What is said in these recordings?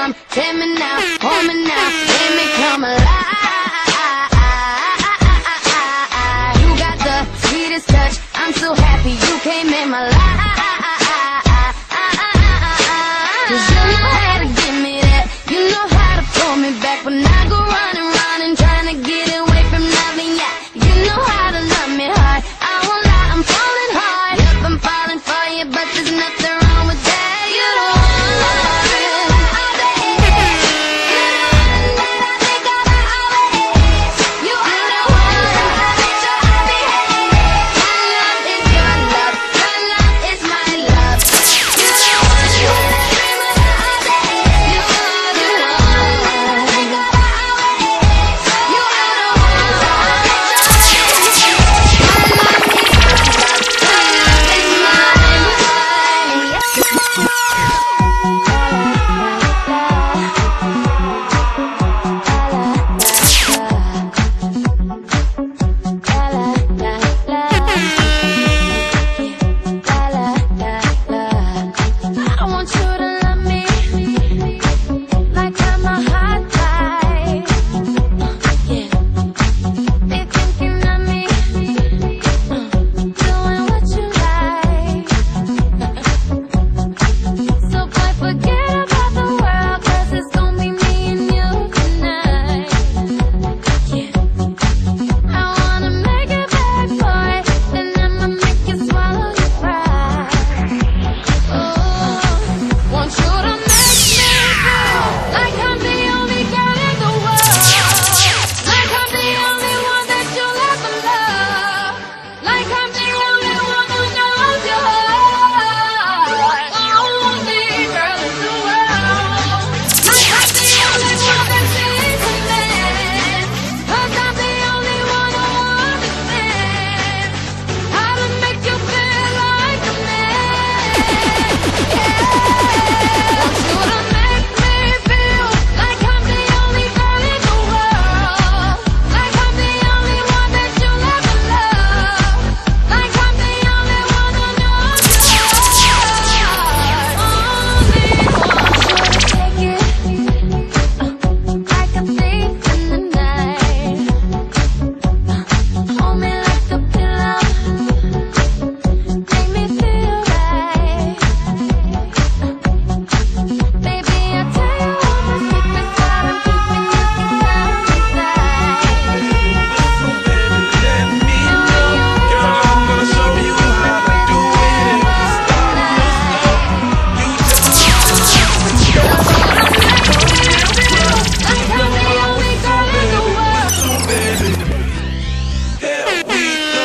come, take me now, hold me now, make me come alive. You got the sweetest touch, I'm so happy you came in my life. 'Cause you know how to give me that, you know how to pull me back when I go running, running, trying to get away from nothing. Yeah, you know how to love me hard. I won't lie, I'm falling hard. Yep, I'm falling for you, but there's nothing wrong with that. You don't wanna love it. You are the one that makes sure I behave. My love is your love, your love is my love. You don't want you every minute all day. You are the one. You are the one that makes sure I behave. My love is your love, your love is mine. I want you to love me like I'm a hot guy. Yeah, be thinking of me, doing what you like. So boy, forget about the world, 'cause it's gonna be me and you tonight. Yeah, I wanna make it back, boy, and I'ma make you swallow your pride. Oh, want you to make me feel like I'm the only girl in the world, like I'm the only one that you'll ever love, like I'm the only one who knows your heart. Only girl in the world, like I'm the only one that sees a man, 'cause I'm the only one who understands how to make you feel like a man. Yeah, want you to make me feel like I'm the only girl in the world, like I'm the only one that you'll ever love, like I'm the only one who knows your heart. Only want you to take it like a thief in the night. Hold me like a pillow, make me feel right. Baby, I'll tell you all my secrets, gotta keep it down inside. Let me know, girl, I'm gonna show you how to do it. Start real slow. You just Like I'm the only girl in the world. so baby. Here we go.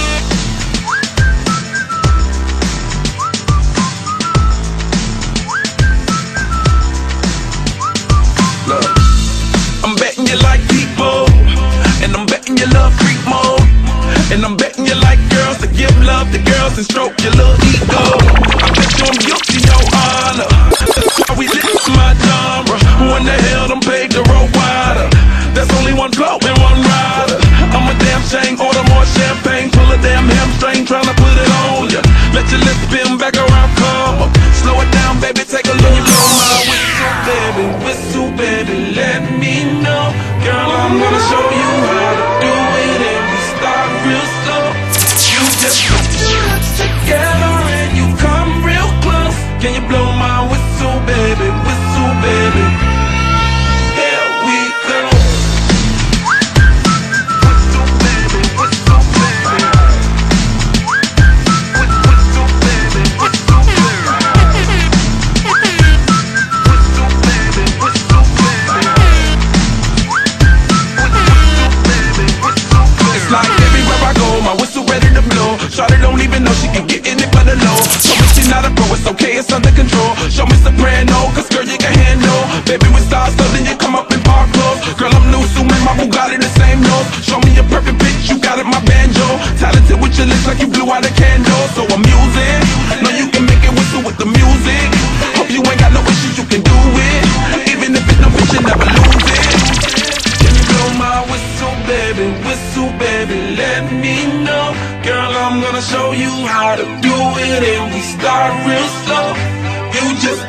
Look, I'm betting you like people, and I'm betting you love freak mode, and I'm betting you like girls to give love to girls and stroke your little ego. I bet you I'm guilty, no honor. That's why we live my genre. Who in the hell done paved the road wider? There's only one bloke and one rider. I'm a damn shame, order more champagne, pull a damn hamstring, tryna put it on ya. Let your lips spin back around, come up. Slow it down, baby, take a look. Blow my whistle, baby, let me know. Girl, I'm gonna show you how to do it, and we start real slow. You just put your lips together and you come real close. Can you blow my whistle, baby, whistle, baby? Here we go. Whistle, baby, whistle, baby. Whistle, baby, whistle, baby. Whistle, baby, whistle, baby. It's like everywhere I go, my whistle ready to blow. Shawty don't even know she can get in it for the low. Show me she's not a pro, it's okay, it's under control. Show me soprano, 'cause girl you can handle. Baby with stars, so then you come up in park clothes. Girl I'm new, so my Bugatti the same nose. Show me a perfect pitch, you got it, my banjo. Talented with your lips like you blew out a candle. So I'm using, know you can make it whistle with the music. Hope you ain't got no issues, you can do it. Even if it's no pitch, you never lose it. Can you blow my whistle, baby, let me know. Girl, I'm gonna show you how to do it, and we start real slow. You just